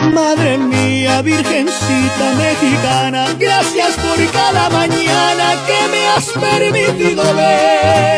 Madre mía, Virgencita mexicana, gracias por cada mañana que me has permitido ver.